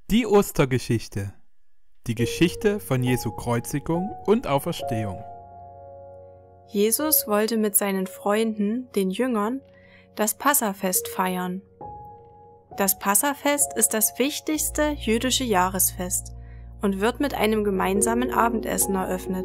Die Ostergeschichte. Die Geschichte von Jesu Kreuzigung und Auferstehung. Jesus wollte mit seinen Freunden, den Jüngern, das Passafest feiern. Das Passafest ist das wichtigste jüdische Jahresfest und wird mit einem gemeinsamen Abendessen eröffnet.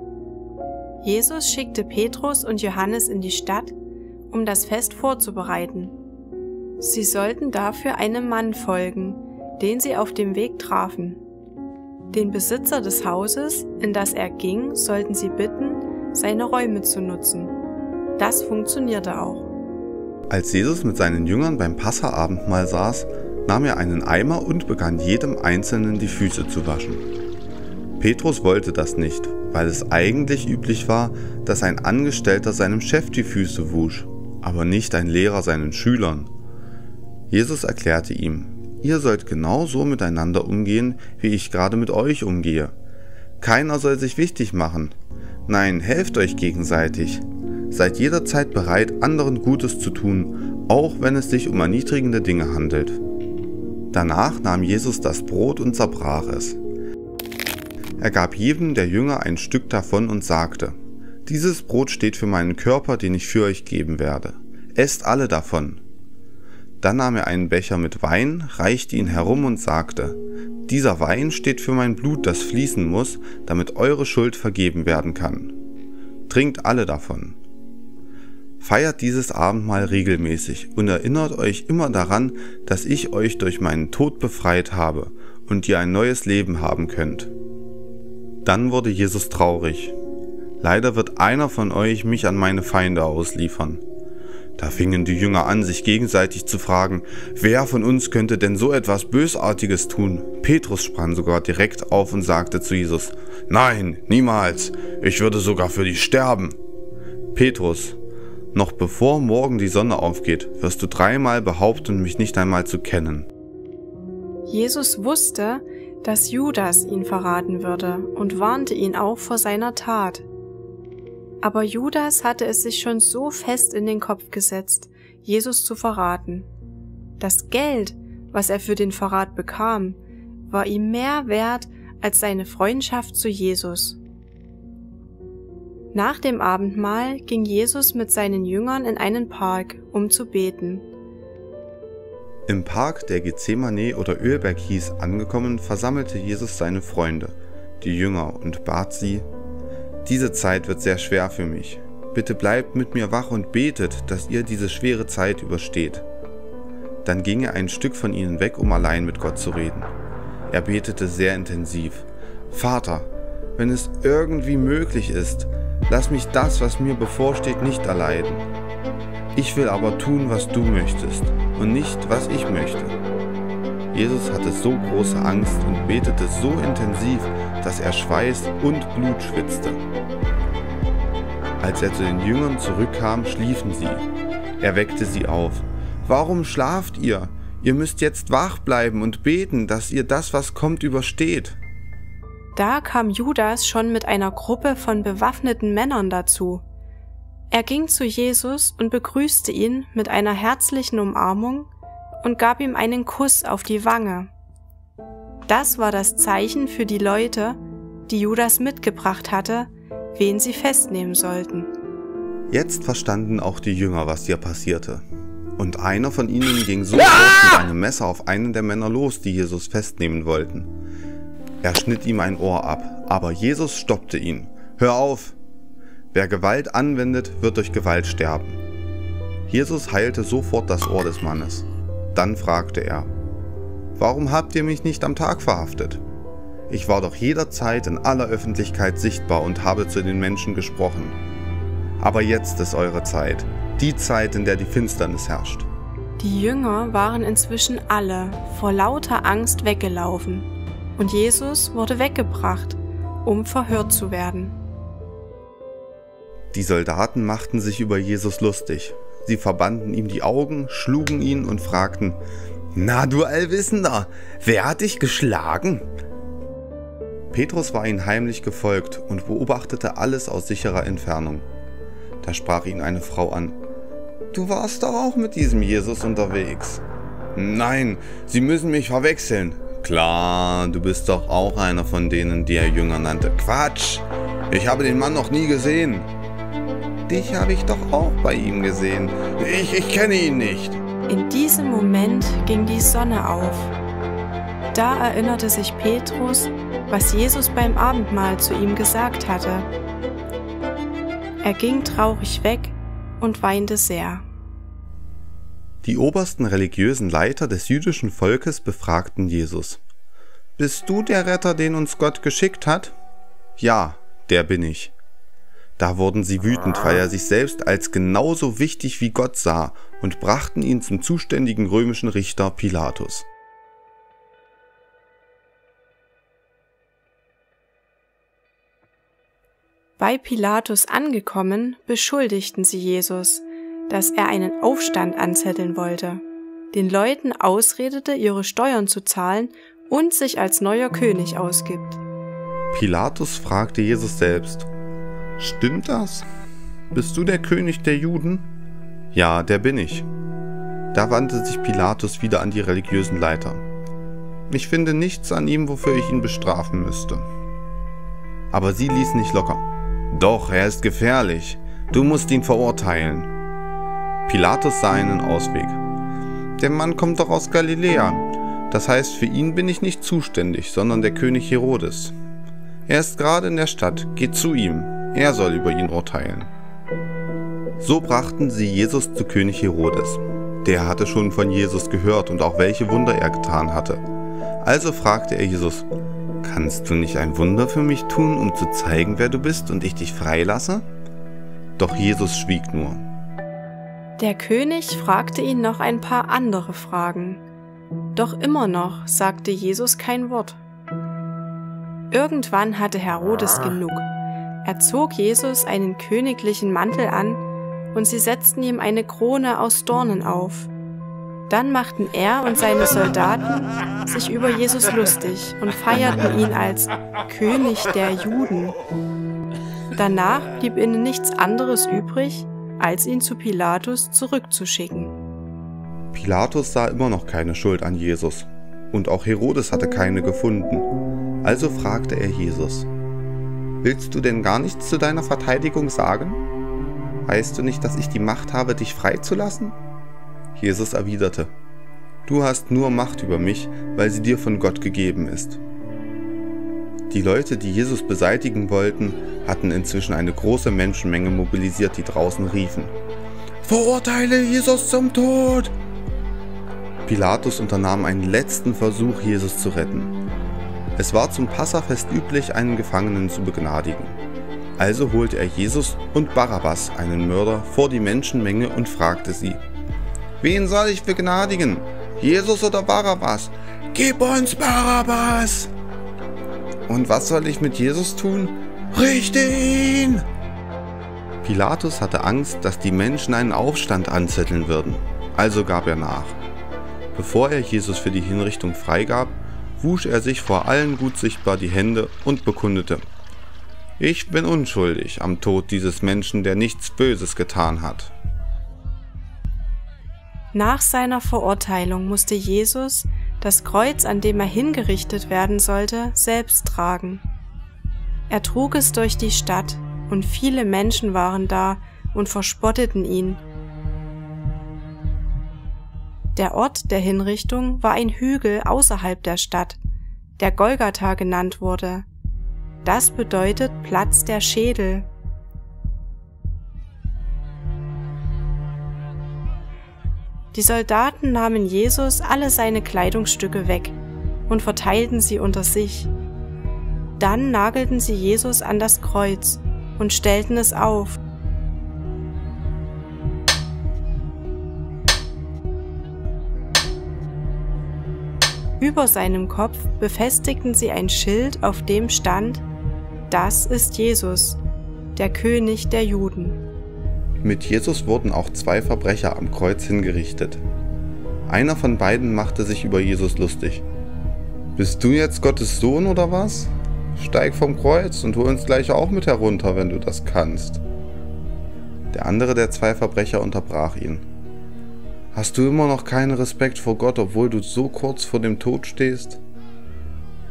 Jesus schickte Petrus und Johannes in die Stadt, um das Fest vorzubereiten. Sie sollten dafür einem Mann folgen, den sie auf dem Weg trafen. Den Besitzer des Hauses, in das er ging, sollten sie bitten, seine Räume zu nutzen. Das funktionierte auch. Als Jesus mit seinen Jüngern beim Passa-Abendmahl saß, nahm er einen Eimer und begann jedem Einzelnen die Füße zu waschen. Petrus wollte das nicht, weil es eigentlich üblich war, dass ein Angestellter seinem Chef die Füße wusch, aber nicht ein Lehrer seinen Schülern. Jesus erklärte ihm: Ihr sollt genauso miteinander umgehen, wie ich gerade mit euch umgehe. Keiner soll sich wichtig machen. Nein, helft euch gegenseitig. Seid jederzeit bereit, anderen Gutes zu tun, auch wenn es sich um erniedrigende Dinge handelt. Danach nahm Jesus das Brot und zerbrach es. Er gab jedem der Jünger ein Stück davon und sagte: Dieses Brot steht für meinen Körper, den ich für euch geben werde. Esst alle davon. Dann nahm er einen Becher mit Wein, reichte ihn herum und sagte: Dieser Wein steht für mein Blut, das fließen muss, damit eure Schuld vergeben werden kann. Trinkt alle davon. Feiert dieses Abendmahl regelmäßig und erinnert euch immer daran, dass ich euch durch meinen Tod befreit habe und ihr ein neues Leben haben könnt. Dann wurde Jesus traurig. Leider wird einer von euch mich an meine Feinde ausliefern. Da fingen die Jünger an, sich gegenseitig zu fragen, wer von uns könnte denn so etwas Bösartiges tun? Petrus sprang sogar direkt auf und sagte zu Jesus: Nein, niemals, ich würde sogar für dich sterben. Petrus, noch bevor morgen die Sonne aufgeht, wirst du 3-mal behaupten, mich nicht einmal zu kennen. Jesus wusste, dass Judas ihn verraten würde und warnte ihn auch vor seiner Tat. Aber Judas hatte es sich schon so fest in den Kopf gesetzt, Jesus zu verraten. Das Geld, was er für den Verrat bekam, war ihm mehr wert als seine Freundschaft zu Jesus. Nach dem Abendmahl ging Jesus mit seinen Jüngern in einen Park, um zu beten. Im Park, der Gethsemane oder Ölberg hieß, angekommen, versammelte Jesus seine Freunde, die Jünger, und bat sie: Diese Zeit wird sehr schwer für mich. Bitte bleibt mit mir wach und betet, dass ihr diese schwere Zeit übersteht. Dann ging er ein Stück von ihnen weg, um allein mit Gott zu reden. Er betete sehr intensiv: Vater, wenn es irgendwie möglich ist, lass mich das, was mir bevorsteht, nicht erleiden. Ich will aber tun, was du möchtest und nicht, was ich möchte. Jesus hatte so große Angst und betete so intensiv, dass er Schweiß und Blut schwitzte. Als er zu den Jüngern zurückkam, schliefen sie. Er weckte sie auf. Warum schlaft ihr? Ihr müsst jetzt wach bleiben und beten, dass ihr das, was kommt, übersteht. Da kam Judas schon mit einer Gruppe von bewaffneten Männern dazu. Er ging zu Jesus und begrüßte ihn mit einer herzlichen Umarmung und gab ihm einen Kuss auf die Wange. Das war das Zeichen für die Leute, die Judas mitgebracht hatte, wen sie festnehmen sollten. Jetzt verstanden auch die Jünger, was hier passierte. Und einer von ihnen ging sofort mit einem Messer auf einen der Männer los, die Jesus festnehmen wollten. Er schnitt ihm ein Ohr ab, aber Jesus stoppte ihn. Hör auf! Wer Gewalt anwendet, wird durch Gewalt sterben. Jesus heilte sofort das Ohr des Mannes. Dann fragte er: Warum habt ihr mich nicht am Tag verhaftet? Ich war doch jederzeit in aller Öffentlichkeit sichtbar und habe zu den Menschen gesprochen. Aber jetzt ist eure Zeit, die Zeit, in der die Finsternis herrscht. Die Jünger waren inzwischen alle vor lauter Angst weggelaufen und Jesus wurde weggebracht, um verhört zu werden. Die Soldaten machten sich über Jesus lustig. Sie verbanden ihm die Augen, schlugen ihn und fragten: Na du Allwissender, wer hat dich geschlagen? Petrus war ihnen heimlich gefolgt und beobachtete alles aus sicherer Entfernung. Da sprach ihn eine Frau an: Du warst doch auch mit diesem Jesus unterwegs. Nein, Sie müssen mich verwechseln. Klar, du bist doch auch einer von denen, die er Jünger nannte. Quatsch! Ich habe den Mann noch nie gesehen. Dich habe ich doch auch bei ihm gesehen. Ich kenne ihn nicht. In diesem Moment ging die Sonne auf. Da erinnerte sich Petrus, was Jesus beim Abendmahl zu ihm gesagt hatte. Er ging traurig weg und weinte sehr. Die obersten religiösen Leiter des jüdischen Volkes befragten Jesus. Bist du der Retter, den uns Gott geschickt hat? Ja, der bin ich. Da wurden sie wütend, weil er sich selbst als genauso wichtig wie Gott sah und brachten ihn zum zuständigen römischen Richter Pilatus. Bei Pilatus angekommen, beschuldigten sie Jesus, dass er einen Aufstand anzetteln wollte, den Leuten ausredete, ihre Steuern zu zahlen und sich als neuer König ausgibt. Pilatus fragte Jesus selbst: Stimmt das? Bist du der König der Juden? Ja, der bin ich. Da wandte sich Pilatus wieder an die religiösen Leiter. Ich finde nichts an ihm, wofür ich ihn bestrafen müsste. Aber sie ließen nicht locker. Doch, er ist gefährlich. Du musst ihn verurteilen. Pilatus sah einen Ausweg. Der Mann kommt doch aus Galiläa. Das heißt, für ihn bin ich nicht zuständig, sondern der König Herodes. Er ist gerade in der Stadt. Geht zu ihm. Er soll über ihn urteilen. So brachten sie Jesus zu König Herodes. Der hatte schon von Jesus gehört und auch welche Wunder er getan hatte. Also fragte er Jesus: Kannst du nicht ein Wunder für mich tun, um zu zeigen, wer du bist und ich dich freilasse? Doch Jesus schwieg nur. Der König fragte ihn noch ein paar andere Fragen. Doch immer noch sagte Jesus kein Wort. Irgendwann hatte Herodes genug. Er zog Jesus einen königlichen Mantel an und sie setzten ihm eine Krone aus Dornen auf. Dann machten er und seine Soldaten sich über Jesus lustig und feierten ihn als König der Juden. Danach blieb ihnen nichts anderes übrig, als ihn zu Pilatus zurückzuschicken. Pilatus sah immer noch keine Schuld an Jesus und auch Herodes hatte keine gefunden. Also fragte er Jesus: Willst du denn gar nichts zu deiner Verteidigung sagen? Weißt du nicht, dass ich die Macht habe, dich freizulassen? Jesus erwiderte: Du hast nur Macht über mich, weil sie dir von Gott gegeben ist. Die Leute, die Jesus beseitigen wollten, hatten inzwischen eine große Menschenmenge mobilisiert, die draußen riefen: Verurteile Jesus zum Tod! Pilatus unternahm einen letzten Versuch, Jesus zu retten. Es war zum Passafest üblich, einen Gefangenen zu begnadigen. Also holte er Jesus und Barabbas, einen Mörder, vor die Menschenmenge und fragte sie: Wen soll ich begnadigen? Jesus oder Barabbas? Gib uns Barabbas! Und was soll ich mit Jesus tun? Richte ihn! Pilatus hatte Angst, dass die Menschen einen Aufstand anzetteln würden, also gab er nach. Bevor er Jesus für die Hinrichtung freigab, wusch er sich vor allen gut sichtbar die Hände und bekundete: Ich bin unschuldig am Tod dieses Menschen, der nichts Böses getan hat. Nach seiner Verurteilung musste Jesus das Kreuz, an dem er hingerichtet werden sollte, selbst tragen. Er trug es durch die Stadt, und viele Menschen waren da und verspotteten ihn. Der Ort der Hinrichtung war ein Hügel außerhalb der Stadt, der Golgatha genannt wurde. Das bedeutet Platz der Schädel. Die Soldaten nahmen Jesus alle seine Kleidungsstücke weg und verteilten sie unter sich. Dann nagelten sie Jesus an das Kreuz und stellten es auf. Über seinem Kopf befestigten sie ein Schild, auf dem stand: Das ist Jesus, der König der Juden. Mit Jesus wurden auch 2 Verbrecher am Kreuz hingerichtet. Einer von beiden machte sich über Jesus lustig. Bist du jetzt Gottes Sohn oder was? Steig vom Kreuz und hol uns gleich auch mit herunter, wenn du das kannst. Der andere der 2 Verbrecher unterbrach ihn. Hast du immer noch keinen Respekt vor Gott, obwohl du so kurz vor dem Tod stehst?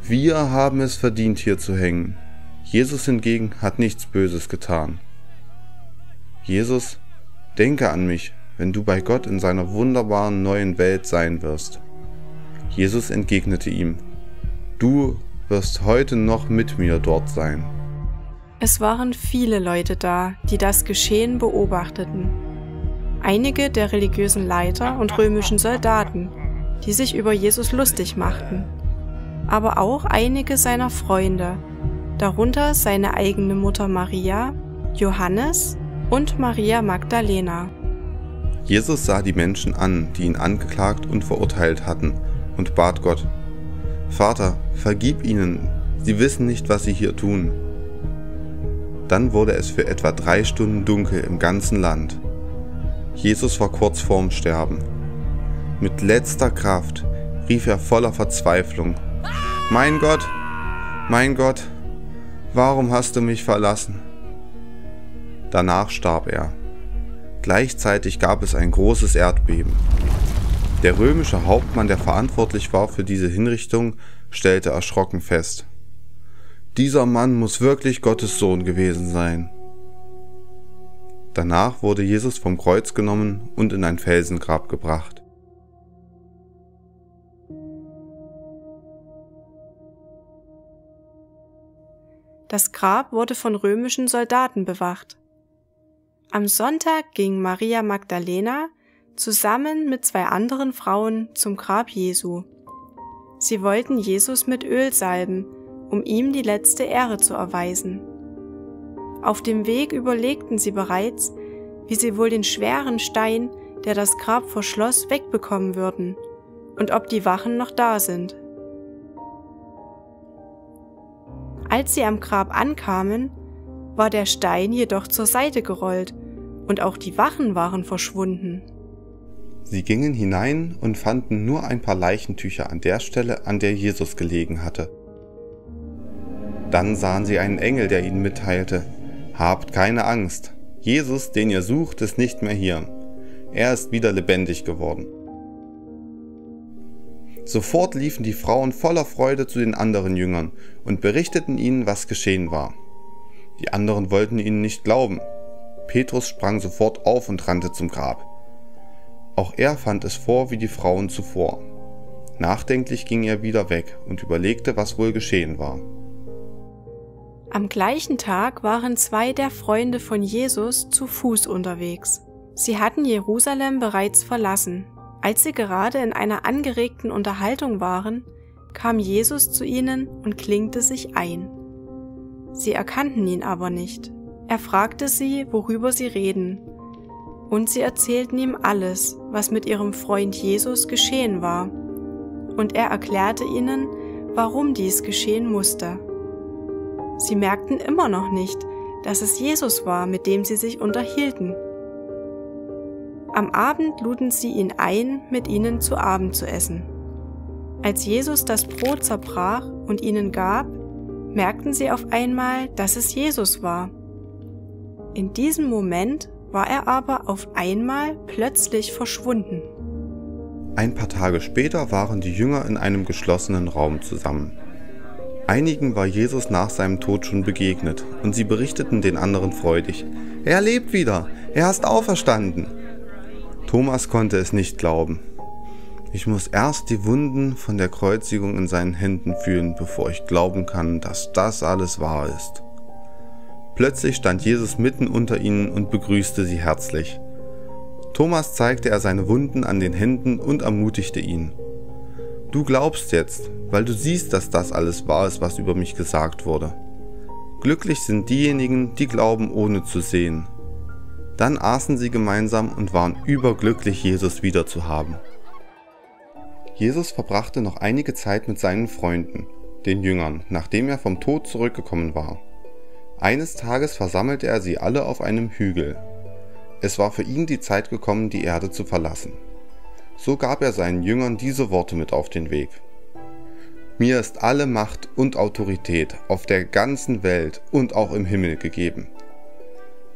Wir haben es verdient, hier zu hängen. Jesus hingegen hat nichts Böses getan. Jesus, denke an mich, wenn du bei Gott in seiner wunderbaren neuen Welt sein wirst. Jesus entgegnete ihm: Du wirst heute noch mit mir dort sein. Es waren viele Leute da, die das Geschehen beobachteten. Einige der religiösen Leiter und römischen Soldaten, die sich über Jesus lustig machten, aber auch einige seiner Freunde, darunter seine eigene Mutter Maria, Johannes und Maria Magdalena. Jesus sah die Menschen an, die ihn angeklagt und verurteilt hatten, und bat Gott: Vater, vergib ihnen, sie wissen nicht, was sie hier tun. Dann wurde es für etwa 3 Stunden dunkel im ganzen Land. Jesus war kurz vorm Sterben. Mit letzter Kraft rief er voller Verzweiflung: Mein Gott, warum hast du mich verlassen? Danach starb er. Gleichzeitig gab es ein großes Erdbeben. Der römische Hauptmann, der verantwortlich war für diese Hinrichtung, stellte erschrocken fest: Dieser Mann muss wirklich Gottes Sohn gewesen sein. Danach wurde Jesus vom Kreuz genommen und in ein Felsengrab gebracht. Das Grab wurde von römischen Soldaten bewacht. Am Sonntag ging Maria Magdalena zusammen mit 2 anderen Frauen zum Grab Jesu. Sie wollten Jesus mit Öl salben, um ihm die letzte Ehre zu erweisen. Auf dem Weg überlegten sie bereits, wie sie wohl den schweren Stein, der das Grab verschloss, wegbekommen würden und ob die Wachen noch da sind. Als sie am Grab ankamen, war der Stein jedoch zur Seite gerollt und auch die Wachen waren verschwunden. Sie gingen hinein und fanden nur ein paar Leichentücher an der Stelle, an der Jesus gelegen hatte. Dann sahen sie einen Engel, der ihnen mitteilte: Habt keine Angst, Jesus, den ihr sucht, ist nicht mehr hier. Er ist wieder lebendig geworden. Sofort liefen die Frauen voller Freude zu den anderen Jüngern und berichteten ihnen, was geschehen war. Die anderen wollten ihnen nicht glauben. Petrus sprang sofort auf und rannte zum Grab. Auch er fand es vor wie die Frauen zuvor. Nachdenklich ging er wieder weg und überlegte, was wohl geschehen war. Am gleichen Tag waren 2 der Freunde von Jesus zu Fuß unterwegs. Sie hatten Jerusalem bereits verlassen. Als sie gerade in einer angeregten Unterhaltung waren, kam Jesus zu ihnen und klinkte sich ein. Sie erkannten ihn aber nicht. Er fragte sie, worüber sie reden, und sie erzählten ihm alles, was mit ihrem Freund Jesus geschehen war. Und er erklärte ihnen, warum dies geschehen musste. Sie merkten immer noch nicht, dass es Jesus war, mit dem sie sich unterhielten. Am Abend luden sie ihn ein, mit ihnen zu Abend zu essen. Als Jesus das Brot zerbrach und ihnen gab, merkten sie auf einmal, dass es Jesus war. In diesem Moment war er aber auf einmal plötzlich verschwunden. Ein paar Tage später waren die Jünger in einem geschlossenen Raum zusammen. Einigen war Jesus nach seinem Tod schon begegnet und sie berichteten den anderen freudig: Er lebt wieder, er ist auferstanden. Thomas konnte es nicht glauben. Ich muss erst die Wunden von der Kreuzigung in seinen Händen fühlen, bevor ich glauben kann, dass das alles wahr ist. Plötzlich stand Jesus mitten unter ihnen und begrüßte sie herzlich. Thomas zeigte er seine Wunden an den Händen und ermutigte ihn: Du glaubst jetzt, weil du siehst, dass das alles wahr ist, was über mich gesagt wurde. Glücklich sind diejenigen, die glauben, ohne zu sehen. Dann aßen sie gemeinsam und waren überglücklich, Jesus wiederzuhaben. Jesus verbrachte noch einige Zeit mit seinen Freunden, den Jüngern, nachdem er vom Tod zurückgekommen war. Eines Tages versammelte er sie alle auf einem Hügel. Es war für ihn die Zeit gekommen, die Erde zu verlassen. So gab er seinen Jüngern diese Worte mit auf den Weg: Mir ist alle Macht und Autorität auf der ganzen Welt und auch im Himmel gegeben.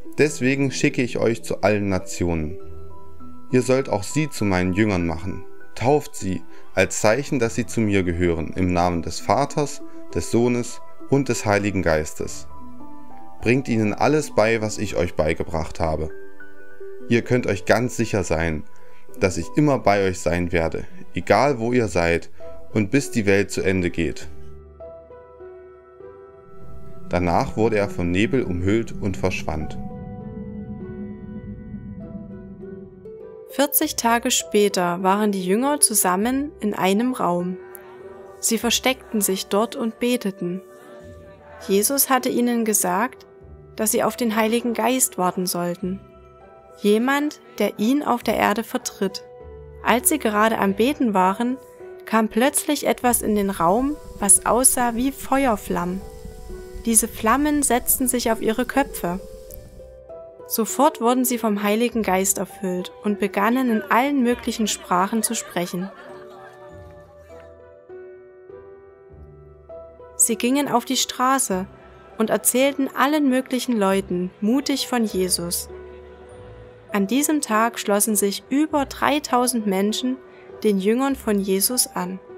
Deswegen schicke ich euch zu allen Nationen. Ihr sollt auch sie zu meinen Jüngern machen. Tauft sie, als Zeichen, dass sie zu mir gehören, im Namen des Vaters, des Sohnes und des Heiligen Geistes. Bringt ihnen alles bei, was ich euch beigebracht habe. Ihr könnt euch ganz sicher sein, dass ich immer bei euch sein werde, egal wo ihr seid und bis die Welt zu Ende geht. Danach wurde er vom Nebel umhüllt und verschwand. 40 Tage später waren die Jünger zusammen in einem Raum. Sie versteckten sich dort und beteten. Jesus hatte ihnen gesagt, dass sie auf den Heiligen Geist warten sollten. Jemand, der ihn auf der Erde vertritt. Als sie gerade am Beten waren, kam plötzlich etwas in den Raum, was aussah wie Feuerflammen. Diese Flammen setzten sich auf ihre Köpfe. Sofort wurden sie vom Heiligen Geist erfüllt und begannen in allen möglichen Sprachen zu sprechen. Sie gingen auf die Straße und erzählten allen möglichen Leuten mutig von Jesus. An diesem Tag schlossen sich über 3000 Menschen den Jüngern von Jesus an.